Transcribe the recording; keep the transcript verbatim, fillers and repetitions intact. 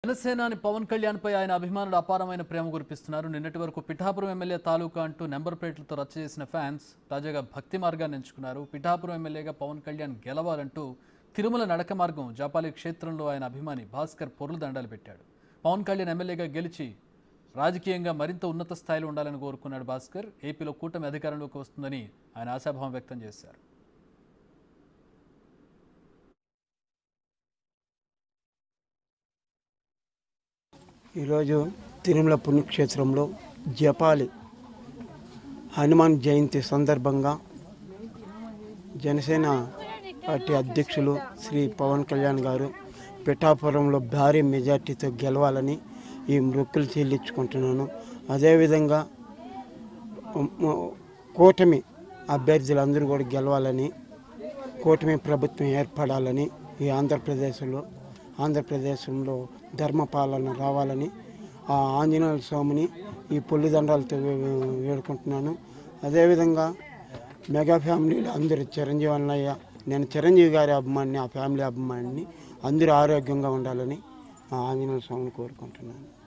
జనసేనాని పవన్ కళ్యాణ్ పై ఆయన అభిమానులు అపారమైన ప్రేమ కురిపిస్తున్నారు. నిన్నటి వరకు పిఠాపురం ఎమ్మెల్యే తాలూకా అంటూ నెంబర్ ప్లేట్లతో రచ్చ చేసిన ఫ్యాన్స్ తాజాగా భక్తి మార్గాన్ని ఎంచుకున్నారు. పిఠాపురం ఎమ్మెల్యేగా పవన్ కళ్యాణ్ గెలవాలంటూ తిరుమల నడక మార్గం జాపాలి క్షేత్రంలో ఆయన అభిమాని భాస్కర్ పొర్లు దండాలు పెట్టాడు. పవన్ కళ్యాణ్ ఎమ్మెల్యేగా గెలిచి రాజకీయంగా మరింత ఉన్నత స్థాయిలో ఉండాలని కోరుకున్నాడు భాస్కర్. ఏపీలో కూటమి అధికారంలోకి వస్తుందని ఆయన ఆశాభావం వ్యక్తం చేశారు. ఈరోజు తిరుమల పుణ్యక్షేత్రంలో జపాలి హనుమాన్ జయంతి సందర్భంగా జనసేన పార్టీ అధ్యక్షులు శ్రీ పవన్ కళ్యాణ్ గారు పిఠాపురంలో భారీ మెజార్టీతో గెలవాలని ఈ మొక్కులు చెల్లించుకుంటున్నాను. అదేవిధంగా కూటమి అభ్యర్థులందరూ కూడా గెలవాలని, కూటమి ప్రభుత్వం ఏర్పడాలని, ఈ ఆంధ్రప్రదేశ్లో ఆంధ్రప్రదేశంలో ధర్మపాలన రావాలని ఆ ఆంజనేయ స్వామిని ఈ పొల్లిదండాలతో వేడుకుంటున్నాను. అదేవిధంగా మెగా ఫ్యామిలీలో అందరూ చిరంజీవి అన్నయ్య, నేను చిరంజీవి గారి అభిమానిని, ఆ ఫ్యామిలీ అభిమానిని, అందరూ ఆరోగ్యంగా ఉండాలని ఆ ఆంజనేయ స్వామిని కోరుకుంటున్నాను.